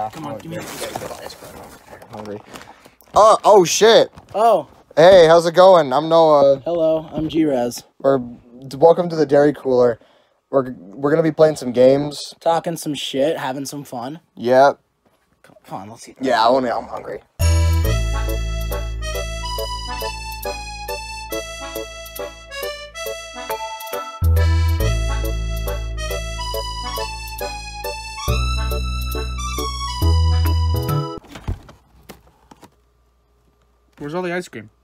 Come on, give me ice cream. I'm hungry. Oh shit. Oh. Hey, how's it going? I'm Noah. Hello, I'm G-Rez. Welcome to the Dairy Cooler. We're gonna be playing some games. Talking some shit, having some fun. Yeah. Come on, let's eat. Yeah, I'm hungry. Where's all the ice cream?